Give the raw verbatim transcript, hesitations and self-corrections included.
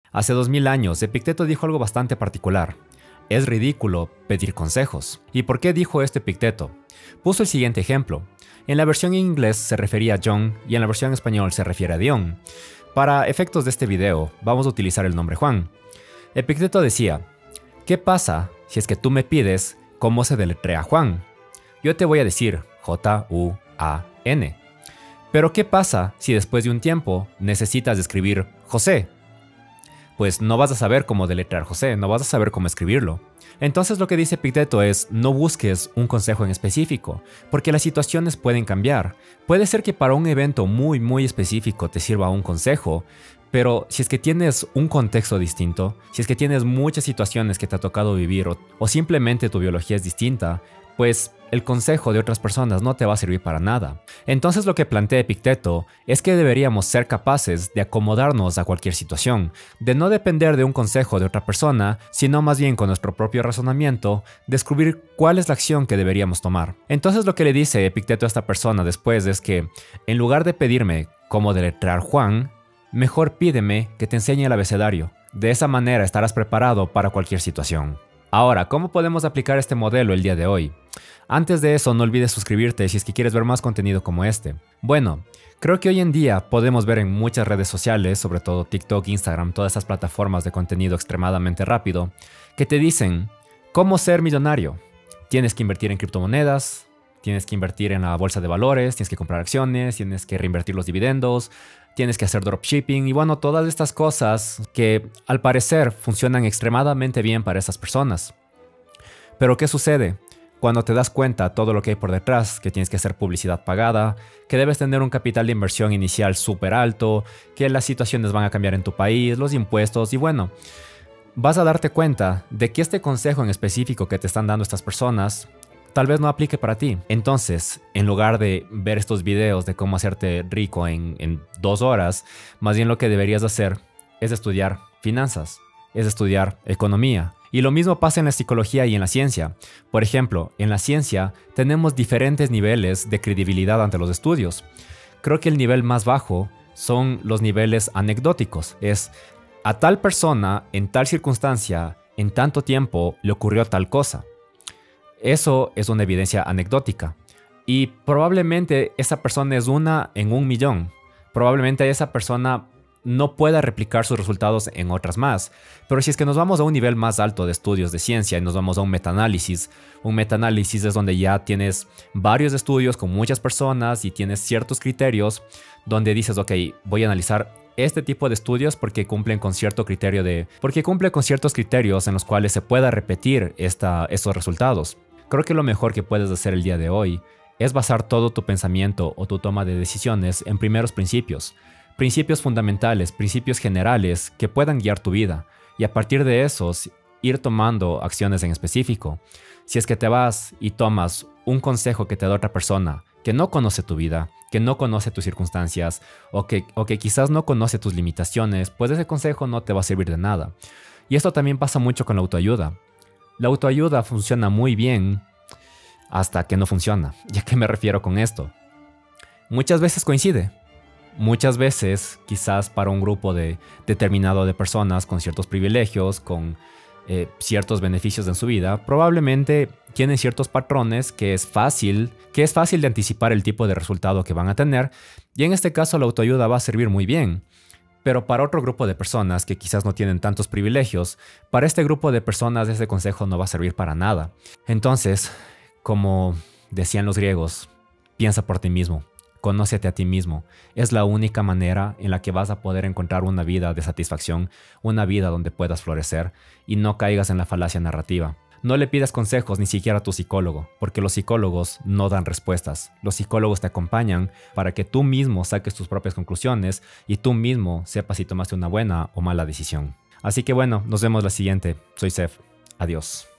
Hace dos mil años, Epicteto dijo algo bastante particular. Es ridículo pedir consejos. ¿Y por qué dijo esto Epicteto? Puso el siguiente ejemplo. En la versión en inglés se refería a John y en la versión en español se refiere a Dion. Para efectos de este video, vamos a utilizar el nombre Juan. Epicteto decía, ¿qué pasa si es que tú me pides cómo se deletrea Juan? Yo te voy a decir J U A N. Pero ¿qué pasa si después de un tiempo necesitas escribir José? Pues no vas a saber cómo deletrear José, no vas a saber cómo escribirlo. Entonces lo que dice Epicteto es, no busques un consejo en específico, porque las situaciones pueden cambiar. Puede ser que para un evento muy muy específico te sirva un consejo, pero si es que tienes un contexto distinto, si es que tienes muchas situaciones que te ha tocado vivir o, o simplemente tu biología es distinta, pues el consejo de otras personas no te va a servir para nada. Entonces lo que plantea Epicteto es que deberíamos ser capaces de acomodarnos a cualquier situación, de no depender de un consejo de otra persona, sino más bien con nuestro propio razonamiento, descubrir cuál es la acción que deberíamos tomar. Entonces lo que le dice Epicteto a esta persona después es que, en lugar de pedirme cómo deletrear Juan, mejor pídeme que te enseñe el abecedario. De esa manera estarás preparado para cualquier situación. Ahora, ¿cómo podemos aplicar este modelo el día de hoy? Antes de eso, no olvides suscribirte si es que quieres ver más contenido como este. Bueno, creo que hoy en día podemos ver en muchas redes sociales, sobre todo TikTok, Instagram, todas esas plataformas de contenido extremadamente rápido, que te dicen cómo ser millonario. Tienes que invertir en criptomonedas, tienes que invertir en la bolsa de valores, tienes que comprar acciones, tienes que reinvertir los dividendos, tienes que hacer dropshipping y bueno, todas estas cosas que al parecer funcionan extremadamente bien para esas personas. Pero ¿qué sucede? Cuando te das cuenta todo lo que hay por detrás, que tienes que hacer publicidad pagada, que debes tener un capital de inversión inicial súper alto, que las situaciones van a cambiar en tu país, los impuestos y bueno, vas a darte cuenta de que este consejo en específico que te están dando estas personas tal vez no aplique para ti. Entonces, en lugar de ver estos videos de cómo hacerte rico en, en dos horas, más bien lo que deberías hacer es estudiar finanzas, es estudiar economía. Y lo mismo pasa en la psicología y en la ciencia. Por ejemplo, en la ciencia tenemos diferentes niveles de credibilidad ante los estudios. Creo que el nivel más bajo son los niveles anecdóticos. Es, a tal persona, en tal circunstancia, en tanto tiempo, le ocurrió tal cosa. Eso es una evidencia anecdótica. Y probablemente esa persona es una en un millón. Probablemente esa persona no pueda replicar sus resultados en otras más. Pero si es que nos vamos a un nivel más alto de estudios de ciencia y nos vamos a un metaanálisis, un metaanálisis es donde ya tienes varios estudios con muchas personas y tienes ciertos criterios donde dices, ok, voy a analizar este tipo de estudios porque cumplen con cierto criterio de... porque cumple con ciertos criterios en los cuales se pueda repetir esta, estos resultados. Creo que lo mejor que puedes hacer el día de hoy es basar todo tu pensamiento o tu toma de decisiones en primeros principios. Principios fundamentales, principios generales que puedan guiar tu vida y a partir de esos ir tomando acciones en específico. Si es que te vas y tomas un consejo que te da otra persona que no conoce tu vida, que no conoce tus circunstancias o que, o que quizás no conoce tus limitaciones, pues ese consejo no te va a servir de nada. Y esto también pasa mucho con la autoayuda. La autoayuda funciona muy bien hasta que no funciona. ¿Y a qué me refiero con esto? Muchas veces coincide. Muchas veces, quizás para un grupo de, determinado de personas con ciertos privilegios, con eh, ciertos beneficios en su vida, probablemente tienen ciertos patrones que es fácil, que es fácil de anticipar el tipo de resultado que van a tener, y en este caso la autoayuda va a servir muy bien. Pero para otro grupo de personas que quizás no tienen tantos privilegios, para este grupo de personas ese consejo no va a servir para nada. Entonces, como decían los griegos, piensa por ti mismo. Conócete a ti mismo. Es la única manera en la que vas a poder encontrar una vida de satisfacción, una vida donde puedas florecer y no caigas en la falacia narrativa. No le pidas consejos ni siquiera a tu psicólogo, porque los psicólogos no dan respuestas. Los psicólogos te acompañan para que tú mismo saques tus propias conclusiones y tú mismo sepas si tomaste una buena o mala decisión. Así que bueno, nos vemos la siguiente. Soy Sef. Adiós.